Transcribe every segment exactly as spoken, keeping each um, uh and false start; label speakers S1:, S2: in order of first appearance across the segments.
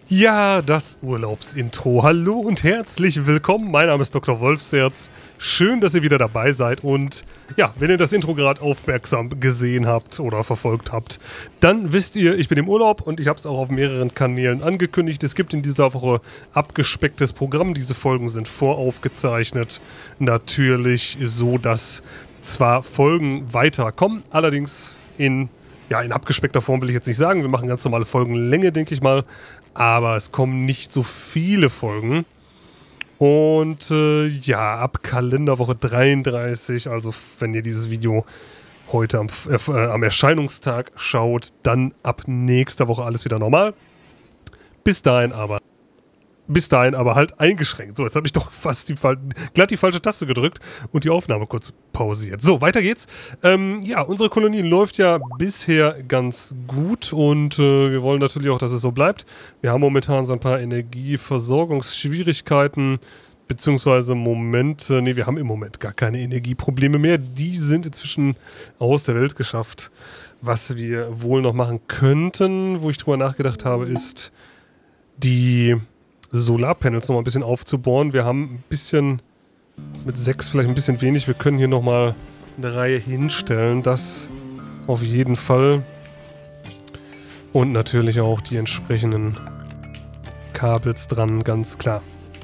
S1: Ja, das Urlaubsintro. Hallo und herzlich willkommen. Mein Name ist Doktor Wolfsherz. Schön, dass ihr wieder dabei seid. Und ja, wenn ihr das Intro gerade aufmerksam gesehen habt oder verfolgt habt, dann wisst ihr, ich bin im Urlaub und ich habe es auch auf mehreren Kanälen angekündigt. Es gibt in dieser Woche abgespecktes Programm. Diese Folgen sind voraufgezeichnet. Natürlich so, dass zwar Folgen weiterkommen, allerdings in, ja, in abgespeckter Form will ich jetzt nicht sagen. Wir machen ganz normale Folgenlänge, denke ich mal. Aber es kommen nicht so viele Folgen. Und äh, ja, ab Kalenderwoche dreiunddreißig, also wenn ihr dieses Video heute am, äh, am Erscheinungstag schaut, dann ab nächster Woche alles wieder normal. Bis dahin aber. Bis dahin aber halt eingeschränkt. So, jetzt habe ich doch fast die, glatt die falsche Taste gedrückt und die Aufnahme kurz pausiert. So, weiter geht's. Ähm, ja, unsere Kolonie läuft ja bisher ganz gut und äh, wir wollen natürlich auch, dass es so bleibt. Wir haben momentan so ein paar Energieversorgungsschwierigkeiten, beziehungsweise Momente, nee, wir haben im Moment gar keine Energieprobleme mehr. Die sind inzwischen aus der Welt geschafft. Was wir wohl noch machen könnten, wo ich drüber nachgedacht habe, ist die Solarpanels noch mal ein bisschen aufzubohren. Wir haben ein bisschen, mit sechs vielleicht ein bisschen wenig, wir können hier nochmal eine Reihe hinstellen, das auf jeden Fall. Und natürlich auch die entsprechenden Kabels dran, ganz klar.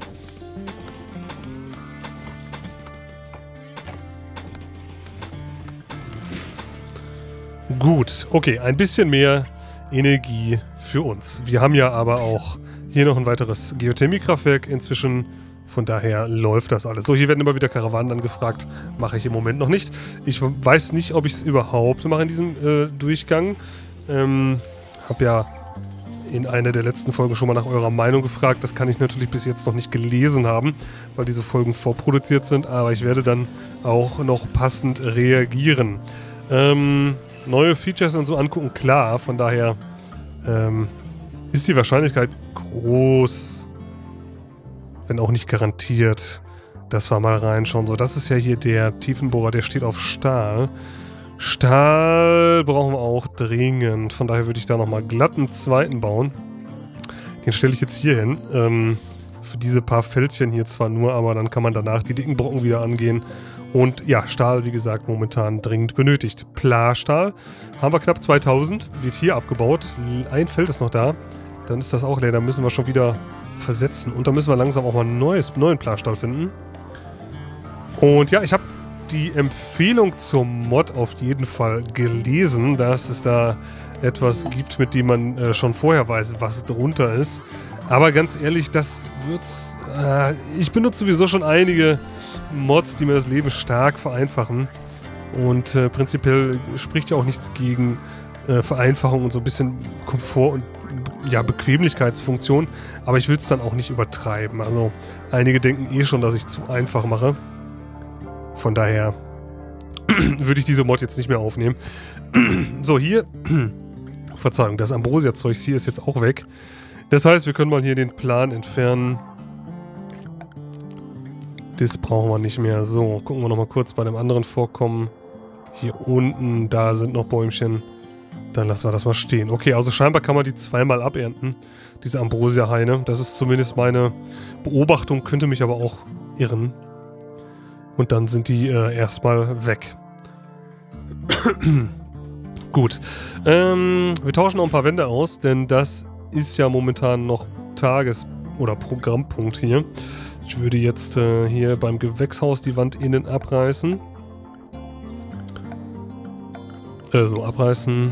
S1: Gut, okay, ein bisschen mehr Energie für uns. Wir haben ja aber auch hier noch ein weiteres Geothermiekraftwerk inzwischen, von daher läuft das alles. So, hier werden immer wieder Karawanen angefragt, mache ich im Moment noch nicht. Ich weiß nicht, ob ich es überhaupt mache in diesem äh, Durchgang. Ähm, habe ja in einer der letzten Folgen schon mal nach eurer Meinung gefragt. Das kann ich natürlich bis jetzt noch nicht gelesen haben, weil diese Folgen vorproduziert sind, aber ich werde dann auch noch passend reagieren. Ähm, neue Features und so angucken, klar, von daher ähm, ist die Wahrscheinlichkeit groß, wenn auch nicht garantiert, dass wir mal reinschauen. So, das ist ja hier der Tiefenbohrer, der steht auf Stahl. Stahl brauchen wir auch dringend. Von daher würde ich da nochmal glatt einen zweiten bauen. Den stelle ich jetzt hier hin. Ähm, für diese paar Fältchen hier zwar nur, aber dann kann man danach die dicken Brocken wieder angehen. Und ja, Stahl, wie gesagt, momentan dringend benötigt. Pla-Stahl haben wir knapp zweitausend, wird hier abgebaut. Ein Feld ist noch da. Dann ist das auch leer, da müssen wir schon wieder versetzen. Und da müssen wir langsam auch mal einen neues, neuen Pla-Stahl finden. Und ja, ich habe die Empfehlung zur Mod auf jeden Fall gelesen, dass es da etwas gibt, mit dem man äh, schon vorher weiß, was drunter ist. Aber ganz ehrlich, das wird's... Äh, ich benutze sowieso schon einige Mods, die mir das Leben stark vereinfachen. Und äh, prinzipiell spricht ja auch nichts gegen äh, Vereinfachung und so ein bisschen Komfort und ja, Bequemlichkeitsfunktion. Aber ich will es dann auch nicht übertreiben. Also einige denken eh schon, dass ich zu einfach mache. Von daher würde ich diese Mod jetzt nicht mehr aufnehmen. So, hier... Verzeihung, das Ambrosia-Zeugs hier ist jetzt auch weg. Das heißt, wir können mal hier den Plan entfernen. Das brauchen wir nicht mehr. So, gucken wir nochmal kurz bei dem anderen Vorkommen. Hier unten, da sind noch Bäumchen. Dann lassen wir das mal stehen. Okay, also scheinbar kann man die zweimal abernten, diese Ambrosia-Haine. Das ist zumindest meine Beobachtung, könnte mich aber auch irren. Und dann sind die äh, erstmal weg. Gut. Ähm, wir tauschen noch ein paar Wände aus, denn das ist ja momentan noch Tages- oder Programmpunkt hier. Ich würde jetzt äh, hier beim Gewächshaus die Wand innen abreißen. Äh, so, abreißen.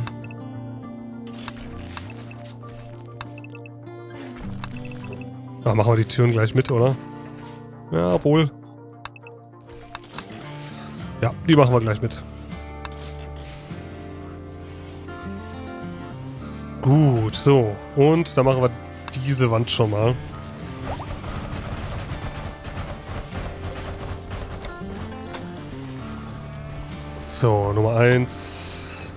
S1: Ah, machen wir die Türen gleich mit, oder? Ja, wohl. Ja, die machen wir gleich mit. Gut, so. Und dann machen wir diese Wand schon mal. So, Nummer eins.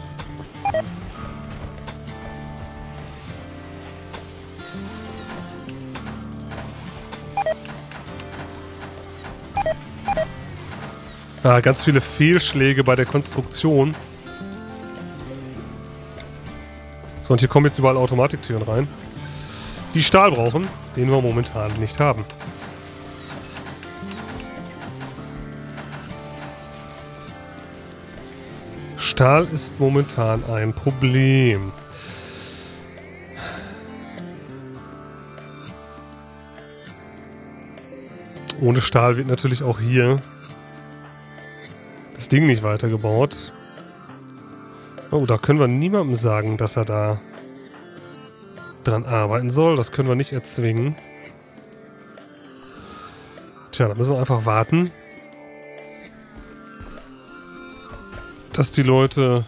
S1: Ah, ganz viele Fehlschläge bei der Konstruktion. So, und hier kommen jetzt überall Automatiktüren rein. die Stahl brauchen, den wir momentan nicht haben. Stahl ist momentan ein Problem. Ohne Stahl wird natürlich auch hier das Ding nicht weitergebaut. Oh, da können wir niemandem sagen, dass er da dran arbeiten soll. Das können wir nicht erzwingen. Tja, da müssen wir einfach warten, dass die Leute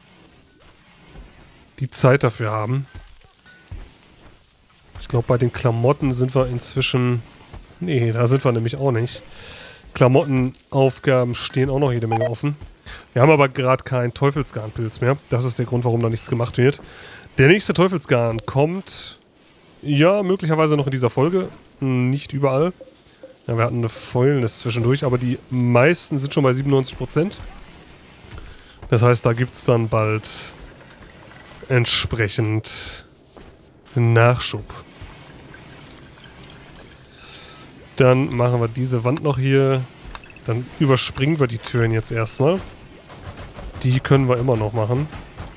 S1: die Zeit dafür haben. Ich glaube, bei den Klamotten sind wir inzwischen... Nee, da sind wir nämlich auch nicht. Klamottenaufgaben stehen auch noch jede Menge offen. Wir haben aber gerade keinen Teufelsgarnpilz mehr. Das ist der Grund, warum da nichts gemacht wird. Der nächste Teufelsgarn kommt, ja, möglicherweise noch in dieser Folge. Nicht überall. Ja, wir hatten eine Fäulnis zwischendurch, aber die meisten sind schon bei siebenundneunzig Prozent. Das heißt, da gibt es dann bald entsprechend Nachschub. Dann machen wir diese Wand noch hier. Dann überspringen wir die Türen jetzt erstmal. Die können wir immer noch machen.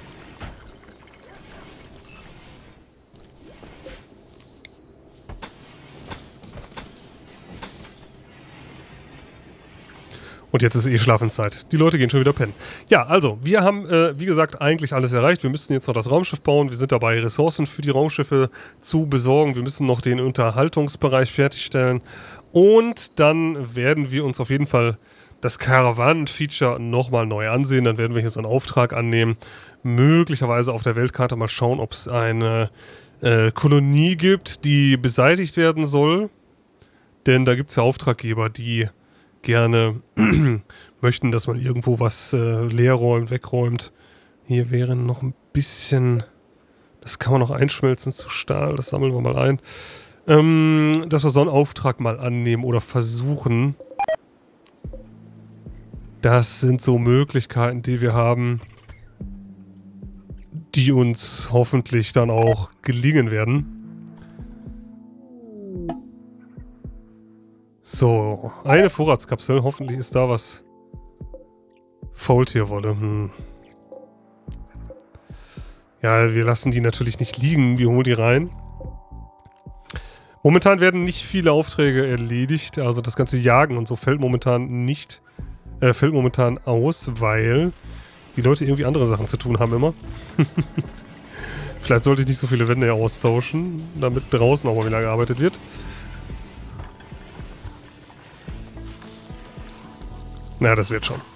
S1: Und jetzt ist eh Schlafenszeit. Die Leute gehen schon wieder pennen. Ja, also, wir haben, äh, wie gesagt, eigentlich alles erreicht. Wir müssten jetzt noch das Raumschiff bauen. Wir sind dabei, Ressourcen für die Raumschiffe zu besorgen. Wir müssen noch den Unterhaltungsbereich fertigstellen. Und dann werden wir uns auf jeden Fall das Karawanen-Feature nochmal neu ansehen. Dann werden wir hier so einen Auftrag annehmen. Möglicherweise auf der Weltkarte mal schauen, ob es eine äh, Kolonie gibt, die beseitigt werden soll. Denn da gibt es ja Auftraggeber, die gerne möchten, dass man irgendwo was äh, leer räumt, wegräumt. Hier wäre noch ein bisschen... Das kann man noch einschmelzen zu Stahl. Das sammeln wir mal ein. Ähm, dass wir so einen Auftrag mal annehmen oder versuchen. Das sind so Möglichkeiten, die wir haben, die uns hoffentlich dann auch gelingen werden. So, eine Vorratskapsel. Hoffentlich ist da was Faultierwolle. Hm. Ja, wir lassen die natürlich nicht liegen. Wir holen die rein. Momentan werden nicht viele Aufträge erledigt. Also das ganze Jagen und so fällt momentan nicht, äh, fällt momentan aus, weil die Leute irgendwie andere Sachen zu tun haben immer. Vielleicht sollte ich nicht so viele Wände austauschen, damit draußen auch mal wieder gearbeitet wird. Na, das wird schon.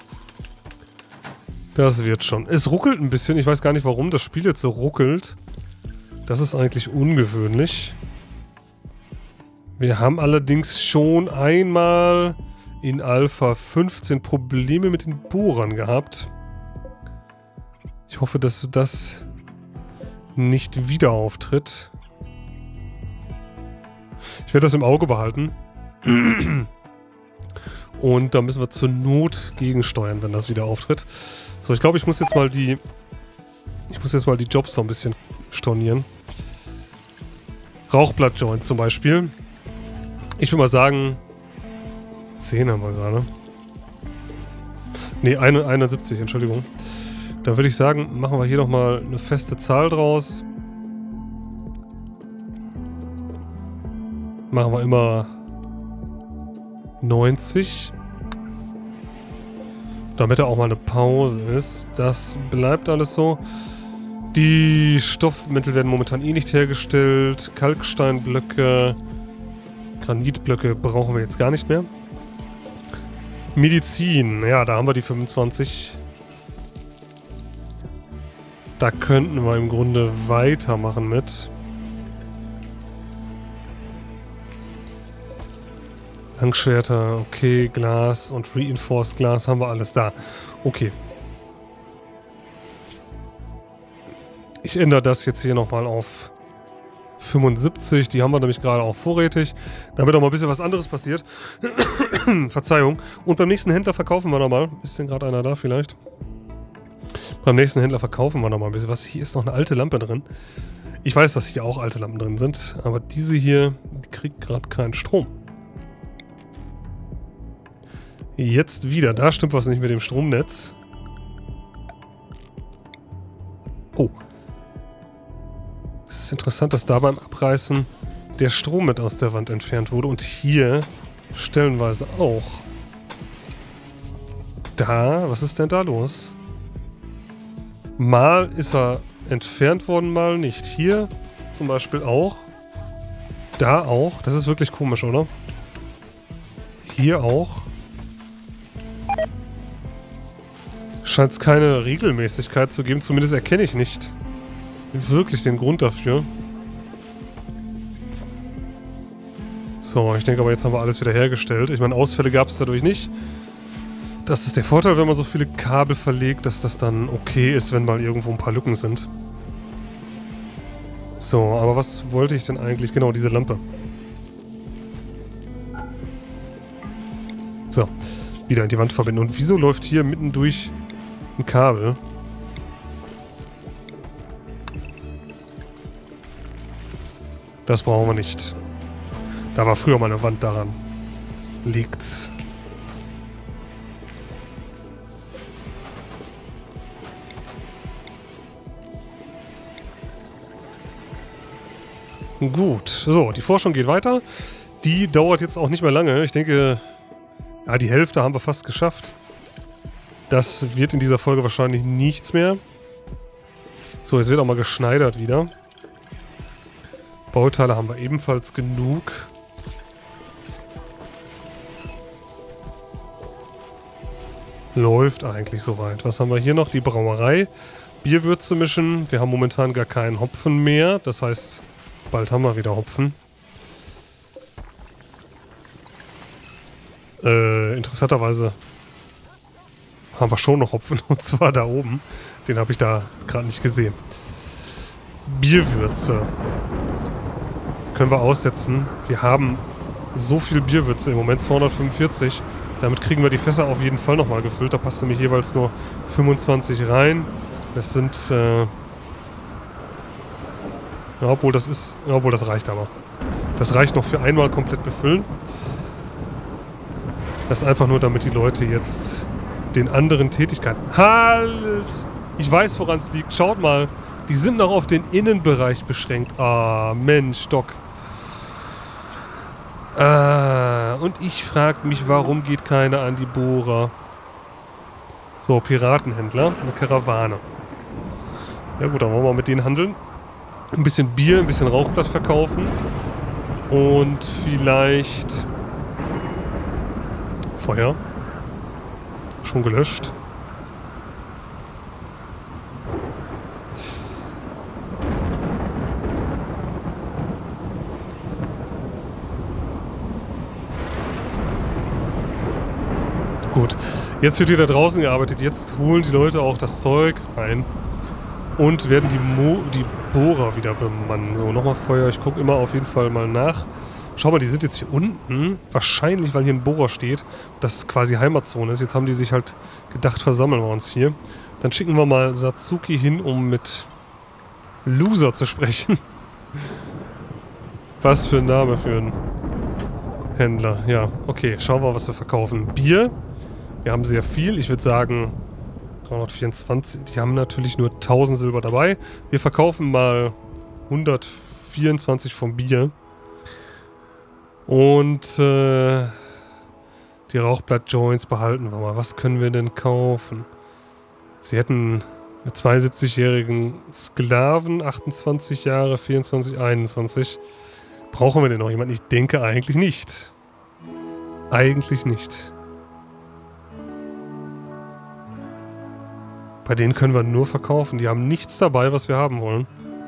S1: Das wird schon. Es ruckelt ein bisschen. Ich weiß gar nicht, warum das Spiel jetzt so ruckelt. Das ist eigentlich ungewöhnlich. Wir haben allerdings schon einmal in Alpha fünfzehn Probleme mit den Bohrern gehabt. Ich hoffe, dass das nicht wieder auftritt. Ich werde das im Auge behalten. Und da müssen wir zur Not gegensteuern, wenn das wieder auftritt. So, ich glaube, ich muss jetzt mal die... Ich muss jetzt mal die Jobs so ein bisschen stornieren. Rauchblattjoint zum Beispiel. Ich würde mal sagen... zehn haben wir gerade. Ne, einundsiebzig, Entschuldigung. Dann würde ich sagen, machen wir hier nochmal eine feste Zahl draus. Machen wir immer... neunzig. Damit da auch mal eine Pause ist. Das bleibt alles so. Die Stoffmittel werden momentan eh nicht hergestellt. Kalksteinblöcke, Granitblöcke brauchen wir jetzt gar nicht mehr. Medizin, ja, da haben wir die fünfundzwanzig. Da könnten wir im Grunde weitermachen mit. Langschwerter, okay, Glas und Reinforced Glas haben wir alles da. Okay. Ich ändere das jetzt hier nochmal auf fünfundsiebzig. Die haben wir nämlich gerade auch vorrätig. Damit auch mal ein bisschen was anderes passiert. Verzeihung. Und beim nächsten Händler verkaufen wir nochmal. Ist denn gerade einer da vielleicht? Beim nächsten Händler verkaufen wir nochmal ein bisschen was. Hier ist noch eine alte Lampe drin. Ich weiß, dass hier auch alte Lampen drin sind, aber diese hier, die kriegt gerade keinen Strom. Jetzt wieder. Da stimmt was nicht mit dem Stromnetz. Oh. Es ist interessant, dass da beim Abreißen der Strom mit aus der Wand entfernt wurde. Und hier stellenweise auch. Da, was ist denn da los? Mal ist er entfernt worden, mal nicht. Hier zum Beispiel auch. Da auch. Das ist wirklich komisch, oder? Hier auch. Scheint es keine Regelmäßigkeit zu geben. Zumindest erkenne ich nicht wirklich den Grund dafür. So, ich denke aber, jetzt haben wir alles wieder hergestellt. Ich meine, Ausfälle gab es dadurch nicht. Das ist der Vorteil, wenn man so viele Kabel verlegt, dass das dann okay ist, wenn mal irgendwo ein paar Lücken sind. So, aber was wollte ich denn eigentlich? Genau, diese Lampe. So, wieder in die Wand verbinden. Und wieso läuft hier mitten durch ein Kabel? Das brauchen wir nicht. Da war früher mal eine Wand, daran liegt's. Gut, so, die Forschung geht weiter. Die dauert jetzt auch nicht mehr lange. Ich denke, ja, die Hälfte haben wir fast geschafft. Das wird in dieser Folge wahrscheinlich nichts mehr. So, jetzt wird auch mal geschneidert wieder. Bauteile haben wir ebenfalls genug. Läuft eigentlich soweit. Was haben wir hier noch? Die Brauerei. Bierwürze mischen. Wir haben momentan gar keinen Hopfen mehr. Das heißt, bald haben wir wieder Hopfen. Äh, interessanterweise haben wir schon noch Hopfen. Und zwar da oben. Den habe ich da gerade nicht gesehen. Bierwürze. Können wir aussetzen. Wir haben so viel Bierwürze im Moment. zweihundertfünfundvierzig. Damit kriegen wir die Fässer auf jeden Fall nochmal gefüllt. Da passt nämlich jeweils nur fünfundzwanzig rein. Das sind, äh... ja, obwohl das ist... Ja, obwohl das reicht aber. Das reicht noch für einmal komplett befüllen. Das ist einfach nur, damit die Leute jetzt den anderen Tätigkeiten... Halt! Ich weiß, woran es liegt. Schaut mal. Die sind noch auf den Innenbereich beschränkt. Ah, Mensch, Doc. Ah, und ich frage mich, warum geht keiner an die Bohrer? So, Piratenhändler, eine Karawane. Ja gut, dann wollen wir mit denen handeln. Ein bisschen Bier, ein bisschen Rauchblatt verkaufen. Und vielleicht... Feuer. Schon gelöscht. Gut, jetzt wird wieder draußen gearbeitet. Jetzt holen die Leute auch das Zeug rein und werden die, Mo die Bohrer wieder bemannen. So, nochmal Feuer. Ich gucke immer auf jeden Fall mal nach. Schau mal, die sind jetzt hier unten. Wahrscheinlich, weil hier ein Bohrer steht. Das quasi Heimatzone ist. Jetzt haben die sich halt gedacht, versammeln wir uns hier. Dann schicken wir mal Satsuki hin, um mit Loser zu sprechen. Was für ein Name für einen Händler. Ja, okay. Schauen wir mal, was wir verkaufen. Bier. Wir haben sehr viel. Ich würde sagen dreihundertvierundzwanzig. Die haben natürlich nur tausend Silber dabei. Wir verkaufen mal hundertvierundzwanzig vom Bier. Und äh, die Rauchblatt-Joints behalten wir mal. Was können wir denn kaufen? Sie hätten einen zweiundsiebzigjährigen Sklaven, achtundzwanzig Jahre, vierundzwanzig, einundzwanzig. Brauchen wir denn noch jemanden? Ich denke eigentlich nicht. Eigentlich nicht. Bei denen können wir nur verkaufen. Die haben nichts dabei, was wir haben wollen.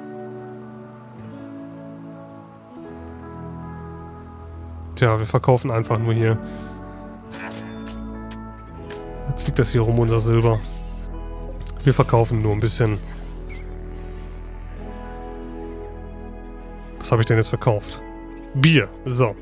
S1: Tja, wir verkaufen einfach nur hier. Jetzt liegt das hier rum, unser Silber. Wir verkaufen nur ein bisschen. Was habe ich denn jetzt verkauft? Bier. So.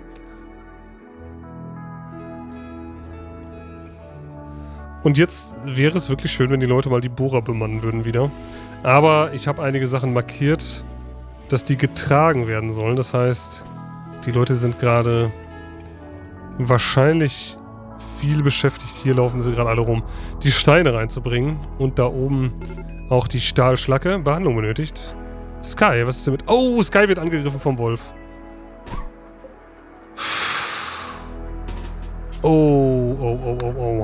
S1: Und jetzt wäre es wirklich schön, wenn die Leute mal die Bohrer bemannen würden wieder. Aber ich habe einige Sachen markiert. dass die getragen werden sollen. Das heißt, die Leute sind gerade wahrscheinlich viel beschäftigt. Hier laufen sie gerade alle rum, die Steine reinzubringen. Und da oben auch die Stahlschlacke. Behandlung benötigt. Sky, was ist damit? Oh, Sky wird angegriffen vom Wolf. Oh, oh, oh, oh, oh.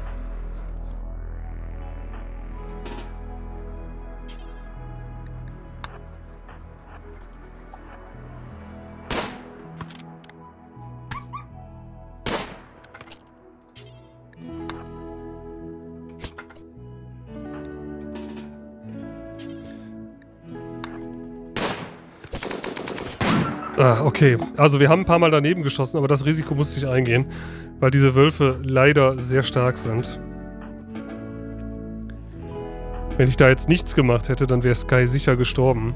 S1: Ah, okay. Also wir haben ein paar Mal daneben geschossen, aber das Risiko musste ich eingehen, weil diese Wölfe leider sehr stark sind. Wenn ich da jetzt nichts gemacht hätte, dann wäre Sky sicher gestorben.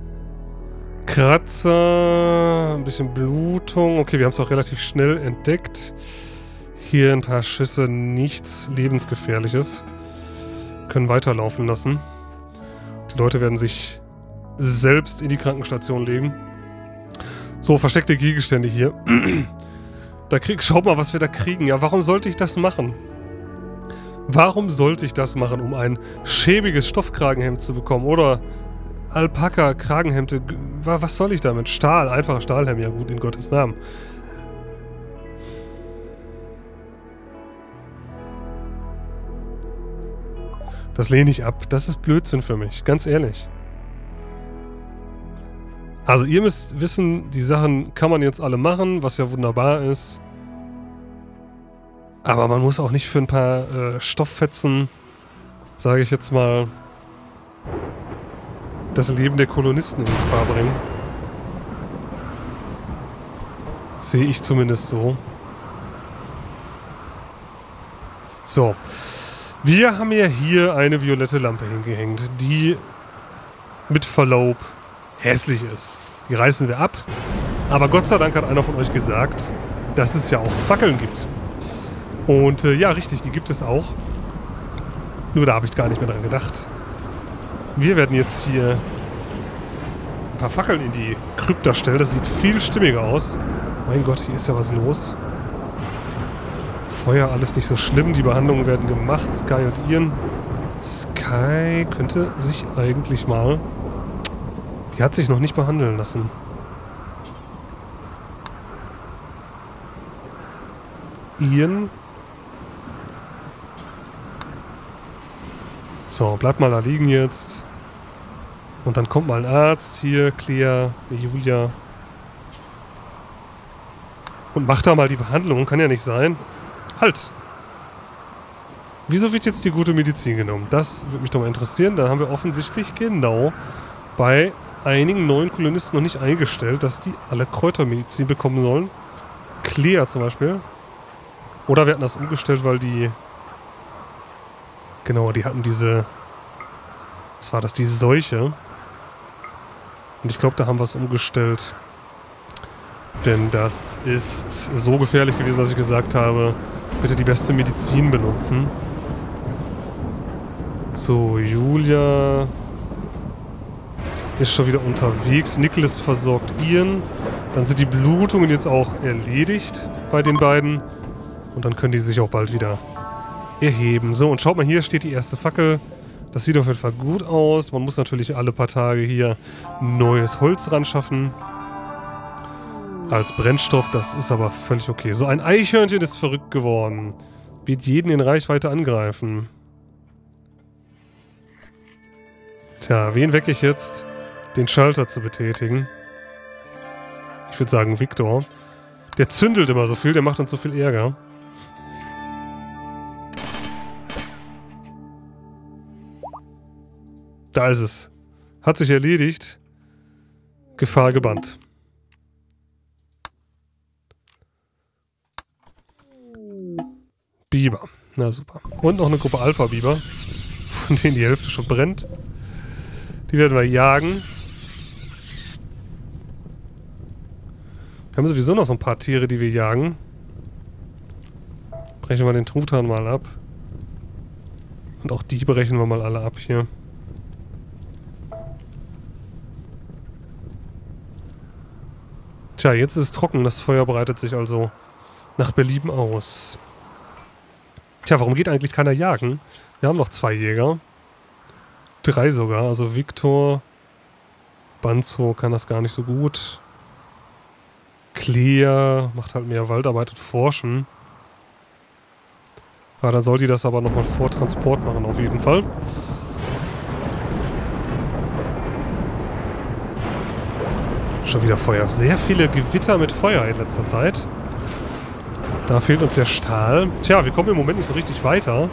S1: Kratzer, ein bisschen Blutung. Okay, wir haben es auch relativ schnell entdeckt. Hier ein paar Schüsse, nichts Lebensgefährliches. Können weiterlaufen lassen. Die Leute werden sich selbst in die Krankenstation legen. So, versteckte Gegenstände hier. Da krieg, schaut mal, was wir da kriegen. Ja, warum sollte ich das machen? Warum sollte ich das machen, um ein schäbiges Stoffkragenhemd zu bekommen? Oder Alpaka-Kragenhemde? Was soll ich damit? Stahl, einfacher Stahlhelm, ja gut, in Gottes Namen. Das lehne ich ab. Das ist Blödsinn für mich, ganz ehrlich. Also ihr müsst wissen, die Sachen kann man jetzt alle machen, was ja wunderbar ist. Aber man muss auch nicht für ein paar äh, Stofffetzen, sage ich jetzt mal, das Leben der Kolonisten in Gefahr bringen. Sehe ich zumindest so. So. Wir haben ja hier eine violette Lampe hingehängt, die mit Verlaub hässlich ist. Die reißen wir ab. Aber Gott sei Dank hat einer von euch gesagt, dass es ja auch Fackeln gibt. Und äh, ja, richtig, die gibt es auch. Nur da habe ich gar nicht mehr dran gedacht. Wir werden jetzt hier ein paar Fackeln in die Krypta stellen. Das sieht viel stimmiger aus. Mein Gott, hier ist ja was los. Feuer, alles nicht so schlimm. Die Behandlungen werden gemacht. Sky und Ian. Sky könnte sich eigentlich mal... Die hat sich noch nicht behandeln lassen. Ian. So, bleibt mal da liegen jetzt. Und dann kommt mal ein Arzt. Hier, Clea, Julia. Und macht da mal die Behandlung. Kann ja nicht sein. Halt! Wieso wird jetzt die gute Medizin genommen? Das würde mich doch mal interessieren. Da haben wir offensichtlich genau bei einigen neuen Kolonisten noch nicht eingestellt, dass die alle Kräutermedizin bekommen sollen. Clea zum Beispiel. Oder wir hatten das umgestellt, weil die... Genau, die hatten diese... Was war das? Die Seuche. Und ich glaube, da haben wir es umgestellt. Denn das ist so gefährlich gewesen, dass ich gesagt habe, bitte die beste Medizin benutzen. So, Julia... ist schon wieder unterwegs. Nicholas versorgt Ian. Dann sind die Blutungen jetzt auch erledigt bei den beiden. Und dann können die sich auch bald wieder erheben. So, und schaut mal, hier steht die erste Fackel. Das sieht auf jeden Fall gut aus. Man muss natürlich alle paar Tage hier neues Holz ran schaffen. Als Brennstoff, das ist aber völlig okay. So, ein Eichhörnchen ist verrückt geworden. Wird jeden in Reichweite angreifen. Tja, wen wecke ich jetzt? Den Schalter zu betätigen. Ich würde sagen Victor. Der zündelt immer so viel, der macht uns so viel Ärger. Da ist es. Hat sich erledigt. Gefahr gebannt. Biber. Na super. Und noch eine Gruppe Alpha-Biber, von denen die Hälfte schon brennt. Die werden wir jagen. Wir haben sowieso noch so ein paar Tiere, die wir jagen. Brechen wir den Truthahn mal ab. Und auch die brechen wir mal alle ab hier. Tja, jetzt ist es trocken. Das Feuer breitet sich also nach Belieben aus. Tja, warum geht eigentlich keiner jagen? Wir haben noch zwei Jäger. Drei sogar. Also Viktor, Banzo kann das gar nicht so gut. Clea macht halt mehr Waldarbeit und Forschen. Ja, dann soll die das aber nochmal vor Transport machen, auf jeden Fall. Schon wieder Feuer. Sehr viele Gewitter mit Feuer in letzter Zeit. Da fehlt uns der Stahl. Tja, wir kommen im Moment nicht so richtig weiter.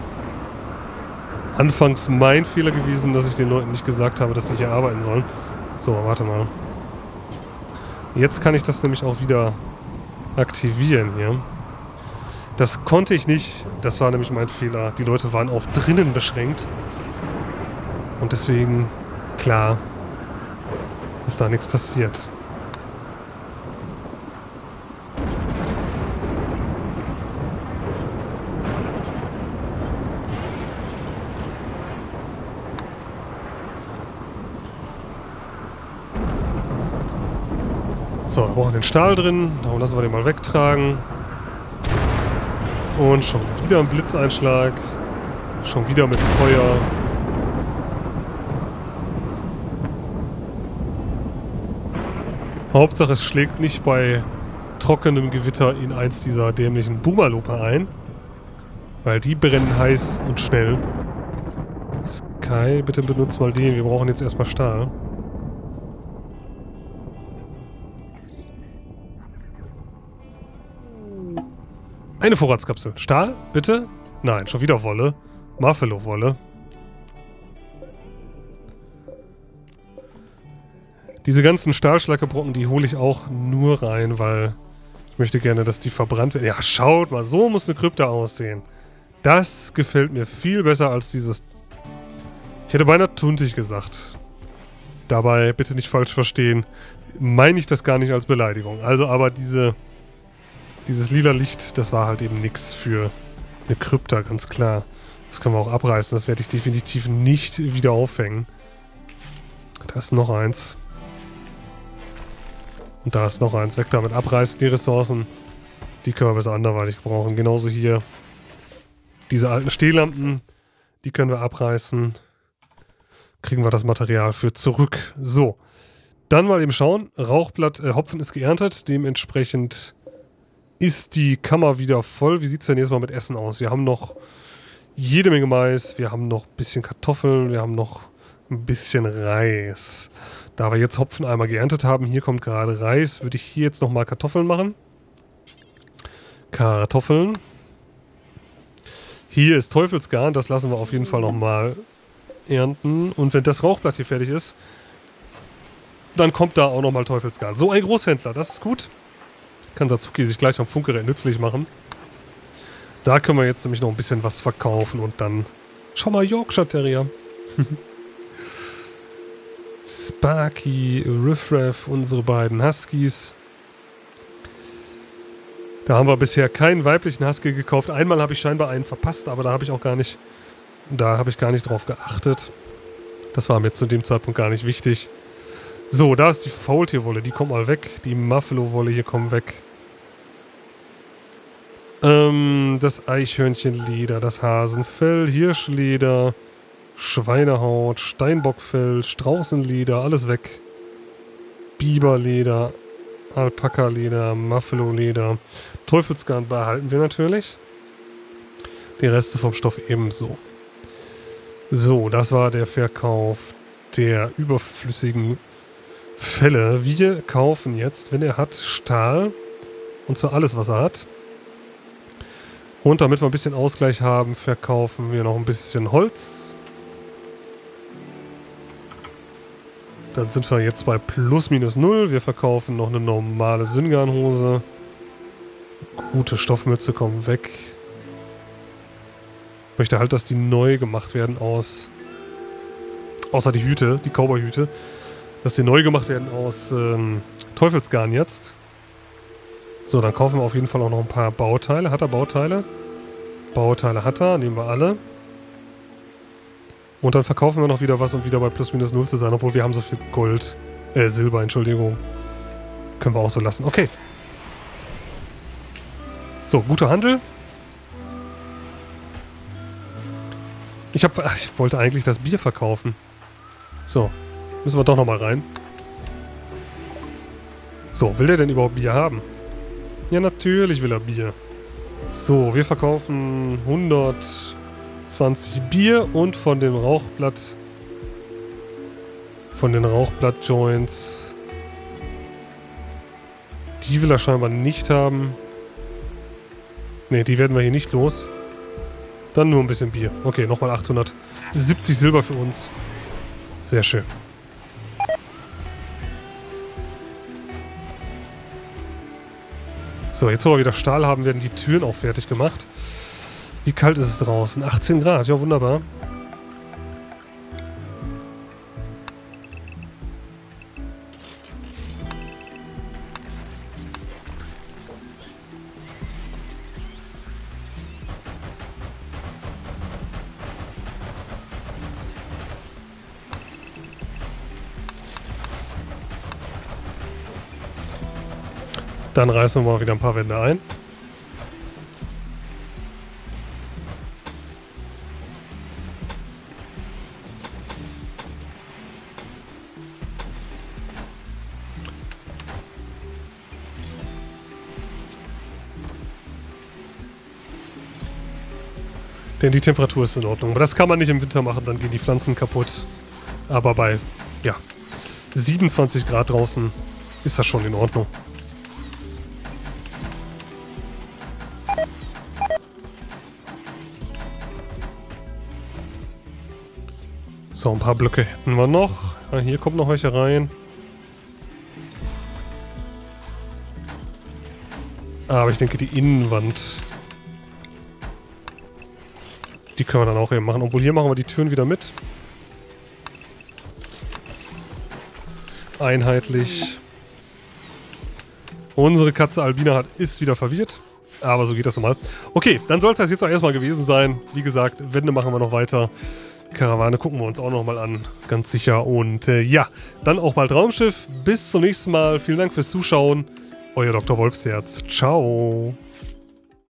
S1: Anfangs mein Fehler gewesen, dass ich den Leuten nicht gesagt habe, dass sie hier arbeiten sollen. So, warte mal. Jetzt kann ich das nämlich auch wieder aktivieren hier. Das konnte ich nicht. Das war nämlich mein Fehler. Die Leute waren auf drinnen beschränkt. Und deswegen, klar, ist da nichts passiert. So, wir brauchen den Stahl drin. Darum lassen wir den mal wegtragen. Und schon wieder ein Blitzeinschlag. Schon wieder mit Feuer. Hauptsache es schlägt nicht bei trockenem Gewitter in eins dieser dämlichen Boomerlupe ein. Weil die brennen heiß und schnell. Sky, bitte benutzt mal den. Wir brauchen jetzt erstmal Stahl. Eine Vorratskapsel. Stahl, bitte? Nein, schon wieder Wolle. Muffalo-Wolle. Diese ganzen Stahlschlackebrocken, die hole ich auch nur rein, weil ich möchte gerne, dass die verbrannt werden. Ja, schaut mal, so muss eine Krypta aussehen. Das gefällt mir viel besser als dieses... Ich hätte beinahe tuntig gesagt. Dabei, bitte nicht falsch verstehen, meine ich das gar nicht als Beleidigung. Also, aber diese... Dieses lila Licht, das war halt eben nichts für eine Krypta, ganz klar. Das können wir auch abreißen, das werde ich definitiv nicht wieder aufhängen. Da ist noch eins. Und da ist noch eins. Weg damit. Abreißen die Ressourcen. Die können wir besser anderweitig brauchen. Genauso hier. Diese alten Stehlampen, die können wir abreißen. Kriegen wir das Material für zurück. So. Dann mal eben schauen. Rauchblatt, äh, Hopfen ist geerntet. Dementsprechend ist die Kammer wieder voll. Wie sieht es denn jetzt mal mit Essen aus? Wir haben noch jede Menge Mais. Wir haben noch ein bisschen Kartoffeln. Wir haben noch ein bisschen Reis. Da wir jetzt Hopfen einmal geerntet haben, hier kommt gerade Reis, würde ich hier jetzt nochmal Kartoffeln machen. Kartoffeln. Hier ist Teufelsgarn, das lassen wir auf jeden Fall nochmal ernten. Und wenn das Rauchblatt hier fertig ist, dann kommt da auch nochmal Teufelsgarn. So ein Großhändler, das ist gut. Kann Satsuki sich gleich am Funkgerät nützlich machen. Da können wir jetzt nämlich noch ein bisschen was verkaufen und dann... Schau mal, Yorkshire Terrier. Sparky, Riffraff, unsere beiden Huskies. Da haben wir bisher keinen weiblichen Husky gekauft. Einmal habe ich scheinbar einen verpasst, aber da habe ich auch gar nicht... Da habe ich gar nicht drauf geachtet. Das war mir zu dem Zeitpunkt gar nicht wichtig. So, da ist die Faultierwolle, die kommt mal weg. Die Muffalo-Wolle hier kommt weg. Ähm, das Eichhörnchenleder, das Hasenfell, Hirschleder, Schweinehaut, Steinbockfell, Straußenleder, alles weg. Biberleder, Alpakaleder, Muffalo-Leder. Teufelsgarn behalten wir natürlich. Die Reste vom Stoff ebenso. So, das war der Verkauf der überflüssigen Felle. Wir kaufen jetzt, wenn er hat, Stahl. Und zwar alles, was er hat. Und damit wir ein bisschen Ausgleich haben, verkaufen wir noch ein bisschen Holz. Dann sind wir jetzt bei plus minus null. Wir verkaufen noch eine normale Syngarnhose. Gute Stoffmütze kommen weg. Ich möchte halt, dass die neu gemacht werden aus... Außer die Hüte, die Cowboy-Hüte. Dass die neu gemacht werden aus ähm, Teufelsgarn jetzt. So, dann kaufen wir auf jeden Fall auch noch ein paar Bauteile. Hat er Bauteile? Bauteile hat er, nehmen wir alle. Und dann verkaufen wir noch wieder was, um wieder bei plus minus null zu sein, obwohl wir haben so viel Gold. Äh, Silber, Entschuldigung. Können wir auch so lassen. Okay. So, guter Handel. Ich, hab, ach, ich wollte eigentlich das Bier verkaufen. So, müssen wir doch nochmal rein. So, will der denn überhaupt Bier haben? Ja, natürlich will er Bier. So, wir verkaufen hundertzwanzig Bier und von dem Rauchblatt... Von den Rauchblatt-Joints... Die will er scheinbar nicht haben. Ne, die werden wir hier nicht los. Dann nur ein bisschen Bier. Okay, nochmal achthundertsiebzig Silber für uns. Sehr schön. So, jetzt wo wir wieder Stahl haben, werden die Türen auch fertig gemacht. Wie kalt ist es draußen? achtzehn Grad, ja wunderbar. Dann reißen wir mal wieder ein paar Wände ein. Denn die Temperatur ist in Ordnung. Aber das kann man nicht im Winter machen, dann gehen die Pflanzen kaputt. Aber bei, ja, siebenundzwanzig Grad draußen ist das schon in Ordnung. So, ein paar Blöcke hätten wir noch. Ja, hier kommt noch welche rein. Aber ich denke, die Innenwand... Die können wir dann auch eben machen. Obwohl, hier machen wir die Türen wieder mit. Einheitlich. Unsere Katze Albina hat, ist wieder verwirrt. Aber so geht das normal. Okay, dann soll es das jetzt auch erstmal gewesen sein. Wie gesagt, Wände machen wir noch weiter. Karawane gucken wir uns auch nochmal an. Ganz sicher. Und äh, ja, dann auch bald Raumschiff. Bis zum nächsten Mal. Vielen Dank fürs Zuschauen. Euer Doktor Wolfsherz. Ciao.